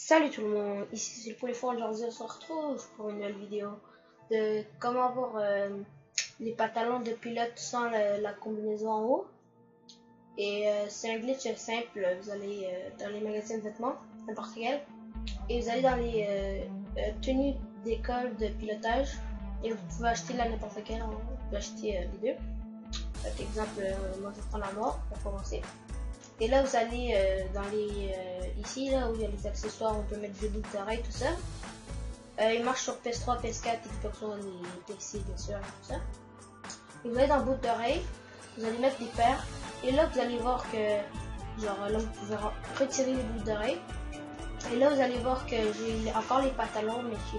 Salut tout le monde, ici c'est le Polyphone. Aujourd'hui on se retrouve pour une nouvelle vidéo de comment avoir les pantalons de pilote sans la combinaison en haut. Et c'est un glitch simple. Vous allez dans les magasins de vêtements, n'importe quel, et vous allez dans les tenues d'école de pilotage et vous pouvez acheter là n'importe quel. Vous pouvez acheter les deux. Par exemple, moi je prends la mort pour commencer. Et là vous allez dans les ici là où il y a les accessoires, on peut mettre des boucles d'oreilles, tout ça. Il marche sur PS3, PS4, Xbox One et PC bien sûr, tout ça. Et vous allez dans boucles d'oreilles, vous allez mettre des paires et là vous allez voir que genre là vous pouvez retirer les boucles d'oreilles. Et là vous allez voir que j'ai encore les pantalons mais j'ai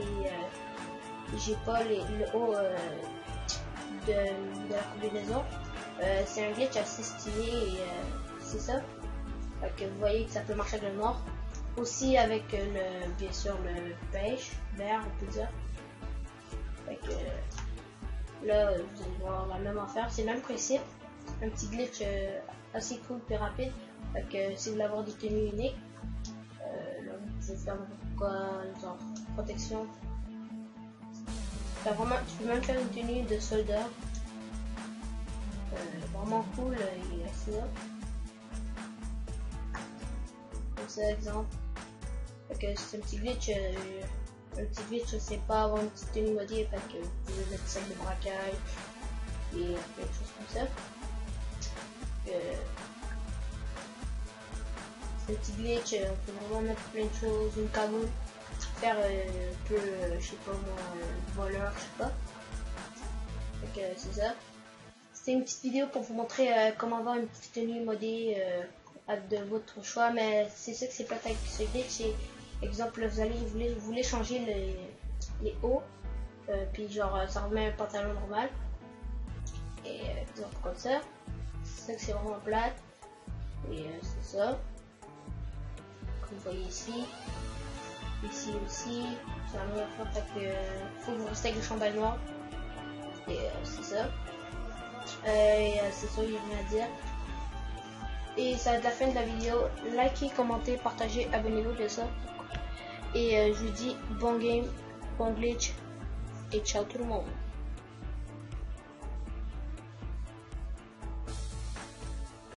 pas le haut de la combinaison. C'est un glitch assez stylé et c'est ça. Donc, vous voyez que ça peut marcher avec le noir. Aussi avec bien sûr le beige, vert on peut dire. Donc, là vous allez voir la même affaire, c'est le même principe. Un petit glitch assez cool et rapide. Donc, si vous voulez avoir des tenues uniques, là vous pouvez faire quoi, genre protection. Vraiment, tu peux même faire une tenue de soldat. Vraiment cool et assez là. Comme ça, exemple. C'est un petit glitch. C'est pas avoir une petite tenue modée, parce que vous pouvez mettre ça de braquage et quelque chose comme ça. C'est un petit glitch, on peut vraiment mettre plein de choses, une cagoule, faire un peu, je sais pas moi, voleur, je sais pas. C'est ça. C'était une petite vidéo pour vous montrer comment avoir une petite tenue modée de votre choix, mais c'est ça que c'est plate avec ce glitch. C'est exemple, vous voulez changer les hauts, puis genre ça remet un pantalon normal, et exemple comme ça. C'est ça que c'est vraiment plate, et c'est ça. Comme vous voyez ici aussi, c'est la meilleure fois, fait que faut que vous restez avec le chandail noir, et c'est ça. C'est ça, il y a rien à dire. Et ça va être la fin de la vidéo. Likez, commentez, partagez, abonnez-vous de ça. Et je vous dis bon game, bon glitch et ciao tout le monde.